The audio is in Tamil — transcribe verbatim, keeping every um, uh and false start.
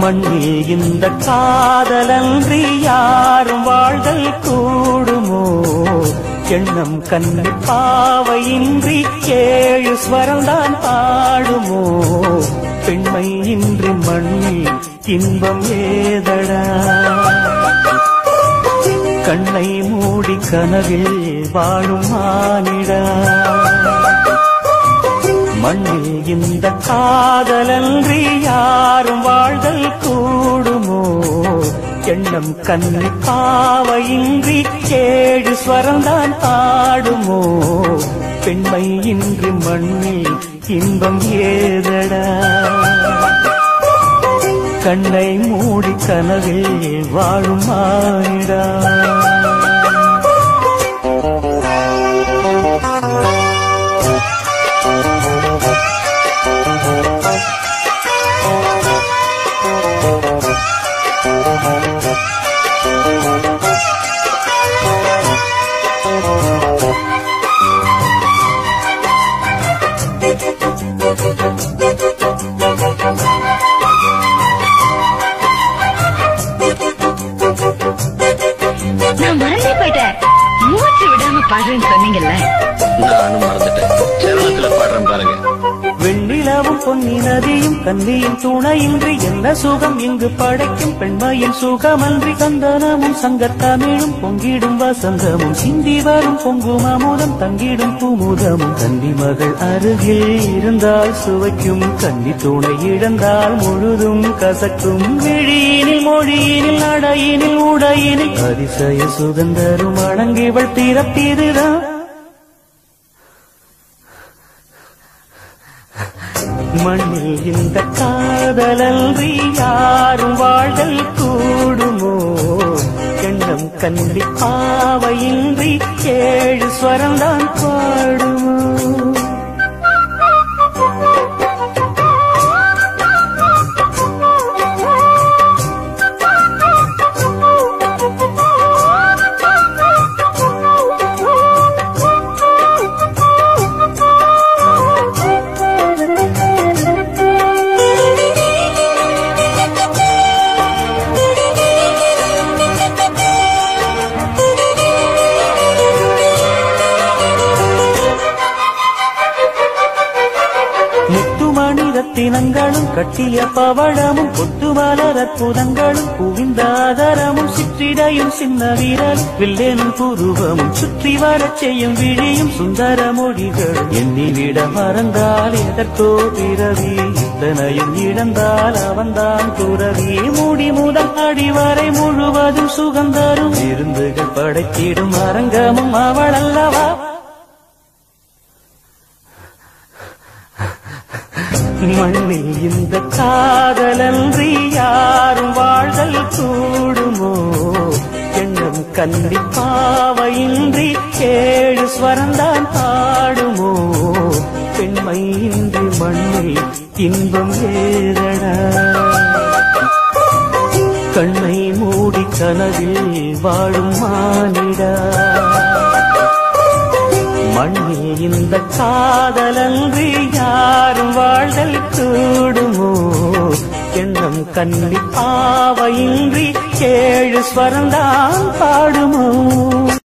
மண்ணில் இந்த காதலன்றி யாரும் வாழ்தல் கூடுமோ எண்ணம் கண்ணி பாவையின்றி ஏழு ஸ்வரம்தான் பாடுமோ பெண்மை இன்றி மண்ணில் இன்பம் ஏதடா கண்ணை மூடி கனவில் வாழும் மானிடா மண்ணில் இந்த காதலன்றி யாரும் வாழ்தல் கூடுமோ எண்ணம் கண்ணி பாவையின்றி ஏழு ஸ்வரம்தான் பாடுமோ பெண்மை இன்றி மண்ணில் இன்பம் ஏதடா கண்ணை மூடி கனவில் வாழும் மானிடா நான் மறந்தே போயிட்டேன் மூச்சு விடாம பாடுறேன்னு சொன்னீங்கல்ல நானும் மறந்துட்டேன் சரணத்துல பாடுறேன் பாருங்க வெண்ணிலவும் பொன்னி நதியும் கன்னியின் துணையின்றி என்ன சுகம் இங்கு படைக்கும் பெண்மையின் சுகமன்றி சந்தனமும் சங்கத்தமிழும் பொங்கிடும் வசந்தமும் சிந்தி வரும் பொங்கும் அமுதம் தங்கிடும் குமுதமும் கன்னி மகள் அருகில் இருந்தால் சுவைக்கும் கன்னி துணை இழந்தால் முழுதும் கசக்கும் விழியினில் மொழியினில் நடையினில் உடையினில் அதிசய சுகந்தரும் அணங்கிவள் பிறப்பிதுதான் மண்ணில் இந்த காதலன்றி யாரும் வாழ்தல் கூடுமோ எண்ணம் கண்டி பாவையின்றி ஏழு ஸ்வரம்தான் பாடுமோ ரத்தினங்களும் கட்டிய பவழமும் கொத்து மலர் அற்புதங்களும் குவிந்தாதரமும் சிற்றிடையும் சின்ன வீரல் வில்லேனும் புருவமும் சுற்றி வரச் செய்யும் விழியும் சுந்தர மொழிகளும் எண்ணிவிட மறந்தால் எதற்கோ பிறவி இத்தனையும் இழந்தால் அவன்தான் துறவி மூடி முதல் அடிவரை முழுவதும் சுகந்தரும் விருந்துகள் படைத்திடும் அரங்கமும் அவள் அல்லவா மண்ணில் இந்த காதலன்றி யாரும் வாழ்தல் கூடுமோ எண்ணம் கன்னி பாவையின்றி ஏழு ஸ்வரம்தான் பாடுமோ பெண்மை இன்றி மண்ணில் இன்பம் ஏதடா கண்ணை மூடி கனவில் வாழும் மானிடா மண்ணில் இந்த காதலன்றி யாரும் வாழ்தல் கூடுமோ எண்ணம் கன்னி பாவையின்றி ஏழு ஸ்வரம்தான் பாடுமோ